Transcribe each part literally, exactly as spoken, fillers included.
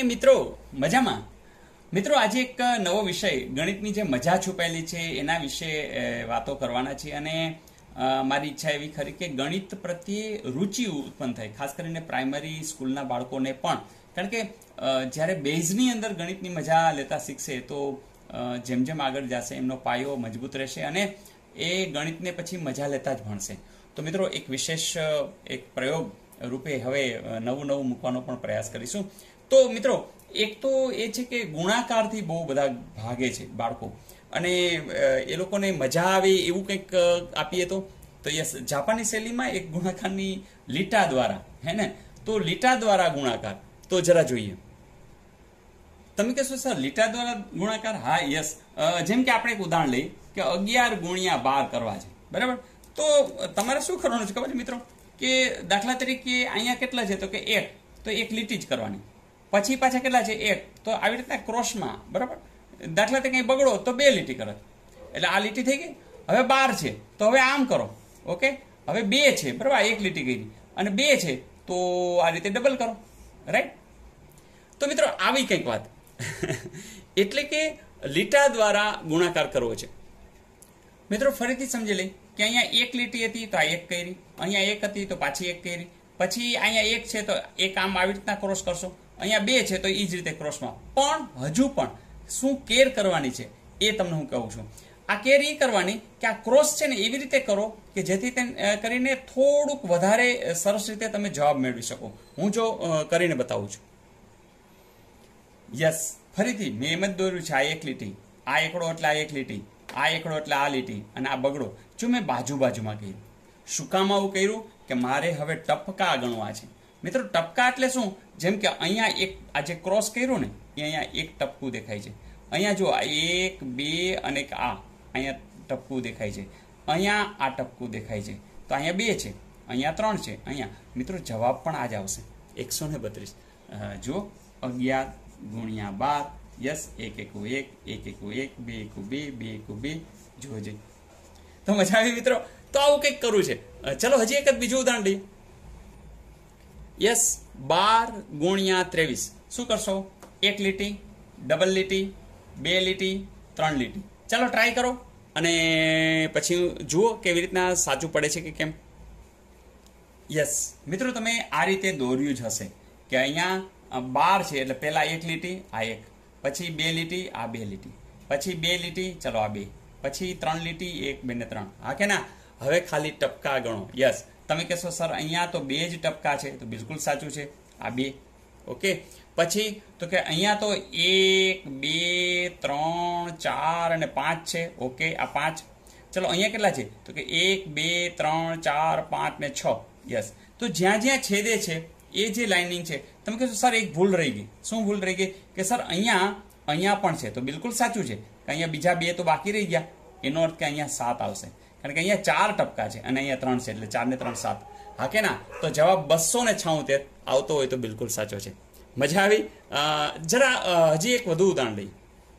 મિત્રો મજામાં? મિત્રો આજે એક નવો વિષય ગણિતની જે મજા છુપાયેલી છે એના વિશે વાતો કરવાના છે અને મારી ઈચ્છા એવી ખરી કે ગણિત પ્રત્યે રુચિ ઉત્પન્ન થાય, ખાસ કરીને પ્રાઇમરી સ્કૂલના બાળકોને પણ. કારણ કે જ્યારે બેઝની અંદર ગણિતની મજા લેતા શીખશે તો જેમ જેમ આગળ જશે એમનો પાયો મજબૂત રહેશે અને એ ગણિતને પછી મજા લેતા જ ભણશે. તો મિત્રો એક વિશેષ એક પ્રયોગ રૂપે હવે નવું નવું મૂકવાનો પણ પ્રયાસ કરીશું. તો મિત્રો એક તો એ છે કે ગુણાકારથી બહુ બધા ભાગે છે બાળકો અને એ લોકોને મજા આવે એવું કંઈક આપીએ તો તો યસ, જાપાની શૈલીમાં એક ગુણાકારની લીટા દ્વારા, હે ને, તો લીટા દ્વારા ગુણાકાર તો જરા જોઈએ. તમે કહેશો સર લીટા દ્વારા ગુણાકાર? હા યસ, જેમ કે આપણે એક ઉદાહરણ લઈએ કે અગિયાર ગુણ્યા બાર કરવા છે, બરાબર? તો તમારે શું કરવાનું છે ખબર છે મિત્રો? કે દાખલા તરીકે અહીંયા કેટલા છે તો કે એક, તો એક લીટી જ કરવાની. પછી પાછા કેટલા છે? એક, તો આવી રીતના ક્રોસમાં, બરાબર? દાખલા તરીકે બગડો તો બે લીટી કરો, એટલે આ લીટી થઈ ગઈ. હવે બાર છે તો હવે આમ કરો, ઓકે? હવે બે છે, બરાબર? એક લીટી ગઈ અને બે છે તો આ રીતે ડબલ કરો, રાઈટ? તો મિત્રો આવી કંઈક વાત એટલે કે લીટા દ્વારા ગુણાકાર કરવો છે. મિત્રો ફરીથી સમજી લઈ કે અહીંયા એક લીટી હતી તો આ એક કરી, અહીંયા એક હતી તો પાછી એક કરી, પછી અહીંયા એક છે તો એક આમ આવી રીતના ક્રોસ કરશો, અહીંયા બે છે તો એ જ રીતે ક્રોસમાં. પણ હજુ પણ શું કેર કરવાની છે એ તમને હું કહું છું. આ કેર એ કરવાની કે આ ક્રોસ છે ને એવી રીતે કરો કે જેથી તે કરીને થોડુંક વધારે સરસ રીતે તમે જવાબ મેળવી શકો. હું જો કરીને બતાવું છું. યસ, ફરીથી મેં એમ જ દોર્યું છે. આ એક લીટી, આ એકડો એટલે આ એક લીટી, આ એકડો એટલે આ લીટી અને આ બગડો. જો મેં બાજુ બાજુમાં કર્યું. શું કામ આવું કર્યું? કે મારે હવે ટપકા ગણવા છે. મિત્રો ટપકા એટલે શું? જેમ કે અહીંયા એક આ જે ક્રોસ કર્યું ને એ અહીંયા એક ટપકું દેખાય છે. અહીંયા જો એક બે અને આ અહીંયા ટપકું દેખાય છે, અહીંયા આ ટપકું દેખાય છે. તો અહીંયા બે છે, અહીંયા ત્રણ છે, અહીંયા. મિત્રો જવાબ પણ આ જ આવશે, એકસો ને બત્રીસ. જુઓ, અગિયાર ગુણ્યા બાર. યસ, એક એકુ એક, એક એકુ એક, બે એકુ બે, બે એકુ બે. જુઓ જઈ તો મજા આવી મિત્રો. તો આવું કંઈક કરવું છે. ચલો હજી એક જ બીજું ઉદાહરણ લઈએ. યસ, બાર ગુણ્યા ત્રેવીસ. શું કરશો? એક લીટી, ડબલ લીટી, બે લીટી, ત્રણ લીટી. ચાલો ટ્રાય કરો અને પછી જુઓ કેવી રીતના સાચું પડે છે કે કેમ. યસ મિત્રો, તમે આ રીતે દોર્યું જ હશે કે અહીંયા બાર છે એટલે પહેલા એક લીટી, આ એક, પછી બે લીટી, આ બે લીટી, પછી બે લીટી, ચલો આ બે, પછી ત્રણ લીટી, એક બે ને ત્રણ. હા કે ના? હવે ખાલી ટપકા ગણો. યસ, તમે કહેશો સર અહીંયા તો બે જ ટપકા છે, તો બિલકુલ સાચું છે, આ બે, ઓકે? પછી તો કે અહીંયા તો એક બે ત્રણ ચાર અને પાંચ છે, ઓકે? આ પાંચ. ચલો અહીંયા કેટલા છે તો કે એક બે ત્રણ ચાર પાંચ ને છ. યસ, તો જ્યાં જ્યાં છેદે છે એ જે લાઇનિંગ છે, તમે કહેશો સર એક ભૂલ રહી ગઈ. શું ભૂલ રહી ગઈ? કે સર અહીંયા અહીંયા પણ છે, તો બિલકુલ સાચું છે કે અહીંયા બીજા બે તો બાકી રહી ગયા. એનો અર્થ કે અહીંયા સાત આવશે, કારણ કે અહીંયા ચાર ટપકા છે અને અહીંયા ત્રણ છે, એટલે ચાર ને ત્રણ સાત. હા કે ના? તો જવાબ બસો ને છાઉતેર આવતો હોય તો બિલકુલ સાચો છે. મજા આવી? જરા હજી એક વધુ ઉદાહરણ લઈએ.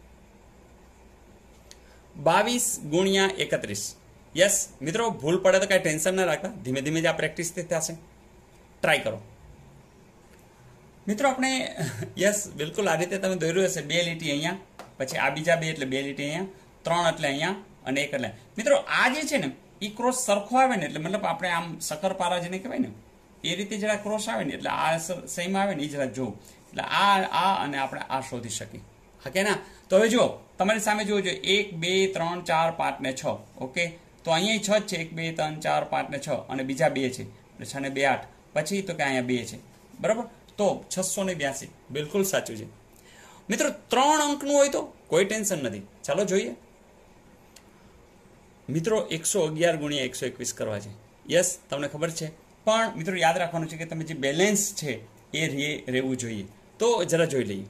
બાવીસ ગુણ્યા એકત્રીસ. યસ મિત્રો, ભૂલ પડે તો કાંઈ ટેન્શન ના રાખતા, ધીમે ધીમે જ આ પ્રેક્ટિસ થશે. ટ્રાય કરો મિત્રો. આપણે યસ બિલકુલ આ રીતે તમે દોર્યું હશે. બે લીટી અહીંયા, પછી આ બીજા બે એટલે બે લીટી અહીંયા, ત્રણ એટલે અહીંયા અને એક એટલે. મિત્રો આ જે છે ને એ ક્રોસ સરખો આવે ને એટલે મતલબ આપણે આમ શક્કરપારા જેને કહેવાય ને એ રીતે જરા ક્રોસ આવે ને એટલે આ સેમ આવે ને એ જરા જોવું, એટલે આ આ અને આપણે આ શોધી શકીએ. હા કે ના? તો હવે જુઓ, તમારી સામે જોવું જોઈએ એક બે ત્રણ ચાર પાંચ ને છ, ઓકે? તો અહીંયા છ જ છે, એક બે ત્રણ ચાર પાંચ ને છ અને બીજા બે છે એટલે છ ને બે આઠ. પછી તો કે અહીંયા બે છે, બરાબર? તો છસો ને બ્યાસી બિલકુલ સાચું છે. મિત્રો ત્રણ અંકનું હોય તો કોઈ ટેન્શન નથી. ચાલો જોઈએ. મિત્રો એકસો અગિયાર ગુણ્યા એકસો એકવીસ કરવા છે. યસ, તમને ખબર છે, પણ મિત્રો યાદ રાખવાનું છે કે તમે જે બેલેન્સ છે એ રે રહેવું જોઈએ. તો જરા જોઈ લઈએ.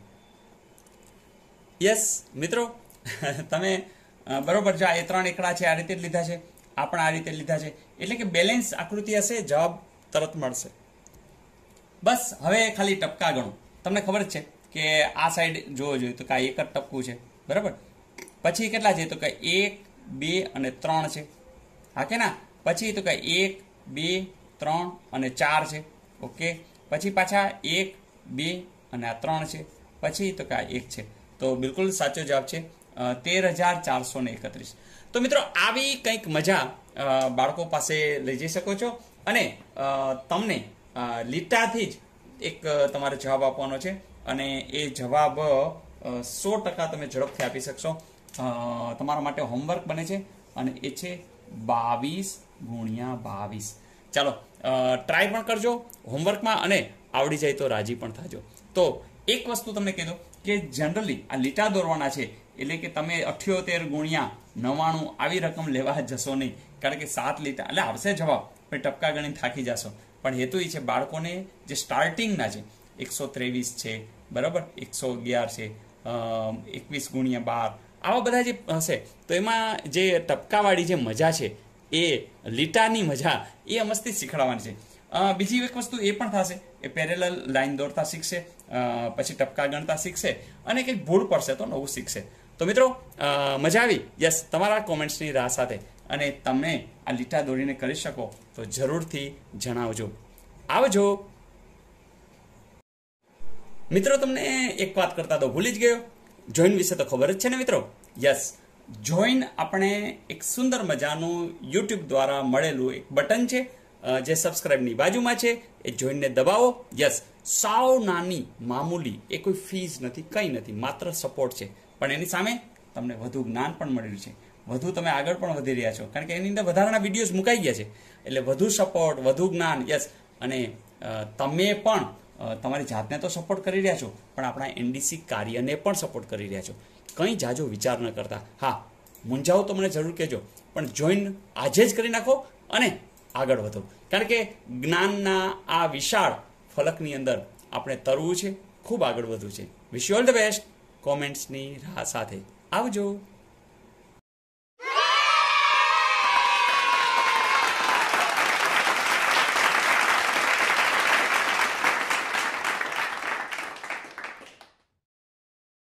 યસ મિત્રો, તમે બરોબર જો એ ત્રણ એકડા છે આ રીતે જ લીધા છે, આ પણ આ રીતે લીધા છે, એટલે કે બેલેન્સ આકૃતિ હશે, જવાબ તરત મળશે. બસ હવે ખાલી ટપકા ગણો. તમને ખબર જ છે કે આ સાઈડ જોવો જોઈએ તો કાંઈ એક જ ટપકું છે, બરાબર? પછી કેટલા છે તો કે એક બે અને ત્રણ છે. હા કે ના? પછી તો કે એક બે ત્રણ અને ચાર છે, ઓકે? પછી પાછા એક બે અને આ ત્રણ છે. પછી તો કે આ એક છે, તો બિલકુલ સાચો જવાબ છે તેર હજાર ચારસો ને એકત્રીસ. તો મિત્રો આવી કંઈક મજા બાળકો પાસે લઈ જઈ શકો છો, અને તમને લીટાથી જ એક તમારે જવાબ આપવાનો છે, અને એ જવાબ સો ટકા તમે ઝડપથી આપી શકશો. તમારા માટે હોમવર્ક બને છે, અને એ છે બાવીસ ગુણ્યા બાવીસ. ચાલો ટ્રાય પણ કરજો હોમવર્કમાં, અને આવડી જાય તો રાજી પણ થાજો. તો એક વસ્તુ તમને કહી દો કે જનરલી આ લીટા દોરવાના છે, એટલે કે તમે અઠ્યોતેર ગુણ્યા નવ્વાણું આવી રકમ લેવા જશો નહીં, કારણ કે સાત લીટા એટલે આવશે જવાબ, પણ ટપકા ગણીને થાકી જશો. પણ હેતુ એ છે બાળકોને જે સ્ટાર્ટિંગના છે, એકસો ત્રેવીસ છે, બરાબર, એકસો અગિયાર છે, એકવીસ ગુણ્યા બાર, આવા બધા જે હશે, તો એમાં જે ટપકાવાળી જે મજા છે, એ લીટાની મજા એ મસ્તી શીખવાડવાની છે. બીજી એક વસ્તુ એ પણ થશે, એ પેરેલલ લાઈન દોરતા શીખશે, પછી ટપકા ગણતા શીખશે, અને કંઈક ભૂલ પડશે તો નવું શીખશે. તો મિત્રો મજા આવી? યસ, તમારા કોમેન્ટ્સની રાહ સાથે, અને તમે આ લીટા દોરીને કરી શકો તો જરૂરથી જણાવજો. આવજો મિત્રો. તમને એક વાત કરતા તો ભૂલી જ ગયો, જોઈન વિશે તો ખબર જ છે ને મિત્રો? યસ, જોઈન આપણે એક સુંદર મજાનું યુટ્યુબ દ્વારા મળેલું એક બટન છે, જે સબસ્ક્રાઇબની બાજુમાં છે, એ જોઈનને દબાવો. યસ, સાવ નાની મામૂલી, એ કોઈ ફીસ નથી, કંઈ નથી, માત્ર સપોર્ટ છે, પણ એની સામે તમને વધુ જ્ઞાન પણ મળી રહ્યું છે, વધુ તમે આગળ પણ વધી રહ્યા છો, કારણ કે એની અંદર વધારાના વિડીયોઝ મુકાઈ ગયા છે, એટલે વધુ સપોર્ટ, વધુ જ્ઞાન. યસ, અને તમે પણ તમારી જાતને તો સપોર્ટ કરી રહ્યા છો, પણ આપણા એનડીસી કાર્યને પણ સપોર્ટ કરી રહ્યા છો. કંઈ જાજો વિચાર ન કરતા. હા, મૂંઝાઓ તો મને જરૂર કહેજો, પણ જોઈન આજે જ કરી નાખો અને આગળ વધો, કારણ કે જ્ઞાનના આ વિશાળ ફલકની અંદર આપણે તરવું છે, ખૂબ આગળ વધવું છે. Wish you all the best. કોમેન્ટ્સની રાહ સાથે આવજો.